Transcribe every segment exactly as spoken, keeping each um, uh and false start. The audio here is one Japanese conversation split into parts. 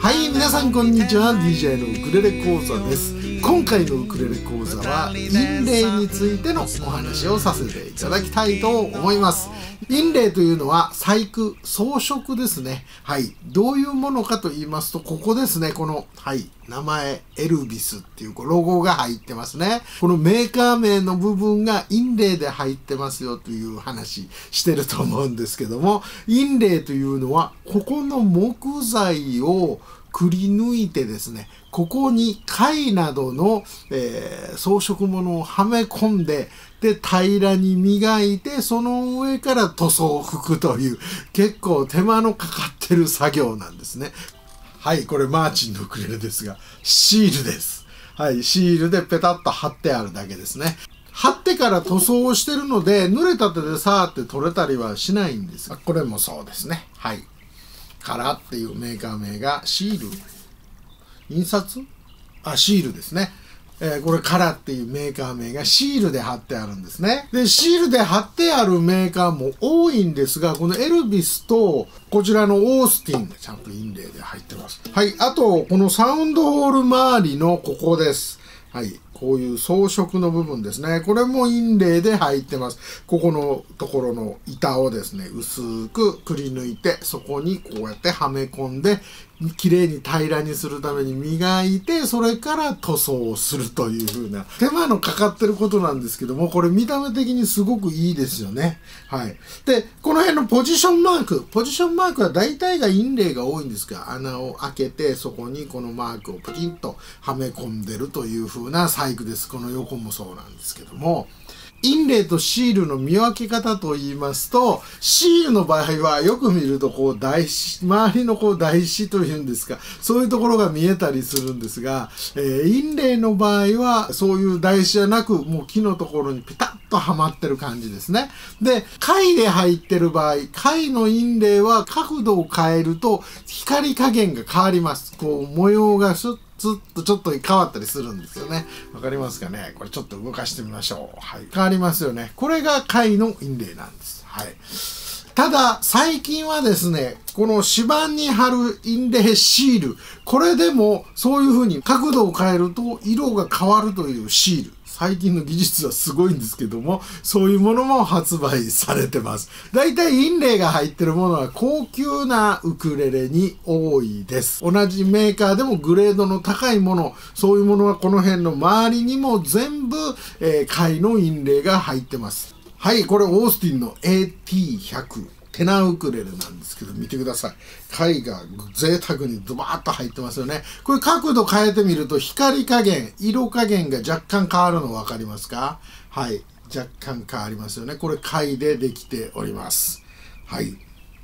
はい、皆さんこんにちは。 ディージェー のウクレレ講座です。今回のウクレレ講座は印泥についてのお話をさせていただきたいと思います。印泥というのは細工、装飾ですね。はい、どういうものかと言いますと、ここですね。この、はい、名前エルビスっていうロゴが入ってますね。このメーカー名の部分が印泥で入ってますよという話してると思うんですけども、印泥というのはここの木材をくり抜いてですね、ここに貝などの、えー、装飾物をはめ込んで、で平らに磨いて、その上から塗装を拭くという結構手間のかかってる作業なんですね。はい、これマーチンのウクレレですが、シールです。はい、シールでペタッと貼ってあるだけですね。貼ってから塗装をしてるので、濡れた手でさーって取れたりはしないんですが、これもそうですね。はい。カラっていうメーカー名がシール。印刷あ、シールですね。えー、これカラっていうメーカー名がシールで貼ってあるんですね。で、シールで貼ってあるメーカーも多いんですが、このエルビスとこちらのオースティンがちゃんと印泥で入ってます。はい。あと、このサウンドホール周りのここです。はい。こういう装飾の部分ですね。これも印泥で入ってます。ここのところの板をですね、薄くくり抜いて、そこにこうやってはめ込んで、綺麗に平らにするために磨いて、それから塗装をするという風な手間のかかってることなんですけども、これ見た目的にすごくいいですよね。はい。で、この辺のポジションマーク。ポジションマークは大体が印泥が多いんですが、穴を開けて、そこにこのマークをプチンとはめ込んでるという風な細工です。この横もそうなんですけども。印泥とシールの見分け方と言いますと、シールの場合はよく見るとこう台紙、周りのこう台紙というんですか、そういうところが見えたりするんですが、えー、印泥の場合はそういう台紙じゃなく、もう木のところにピタッとはまってる感じですね。で、貝で入ってる場合、貝の印泥は角度を変えると光加減が変わります。こう模様がシュッずっとちょっと変わったりするんですよね。わかりますかね？これちょっと動かしてみましょう。はい。変わりますよね。これが貝の印泥なんです。はい。ただ、最近はですね、この指板に貼る印泥シール、これでもそういう風に角度を変えると色が変わるというシール。最近の技術はすごいんですけども、そういうものも発売されてます。だいたい印泥が入ってるものは高級なウクレレに多いです。同じメーカーでもグレードの高いもの、そういうものはこの辺の周りにも全部、えー、貝の印泥が入ってます。はい、これオースティンの エーティーひゃく。テナウクレレなんですけど、見てください。貝が贅沢にドバーッと入ってますよね。これ角度変えてみると光加減、色加減が若干変わるの分かりますか？はい。若干変わりますよね。これ貝でできております。はい。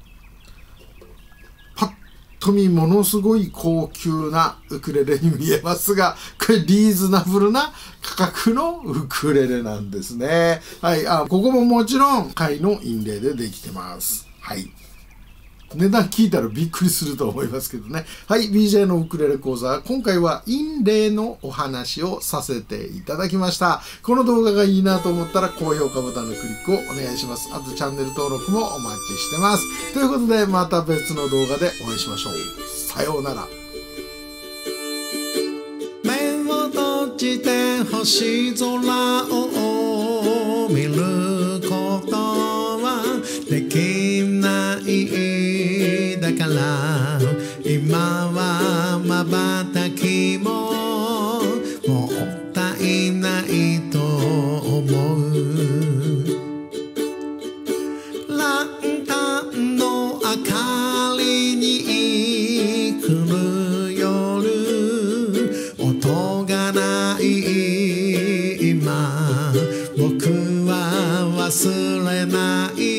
パッと見ものすごい高級なウクレレに見えますが、これリーズナブルな価格のウクレレなんですね。はい。あ、ここももちろん貝の印泥でできてます。はい。値段聞いたらびっくりすると思いますけどね。はい。ビージェー のウクレレ講座、今回は印泥のお話をさせていただきました。この動画がいいなと思ったら高評価ボタンのクリックをお願いします。あとチャンネル登録もお待ちしてます。ということで、また別の動画でお会いしましょう。さようなら。 目を閉じて星空を見ることはできないだから今は瞬きももったいないと思う。ランタンの明かりに来る夜、音がない今僕は忘れない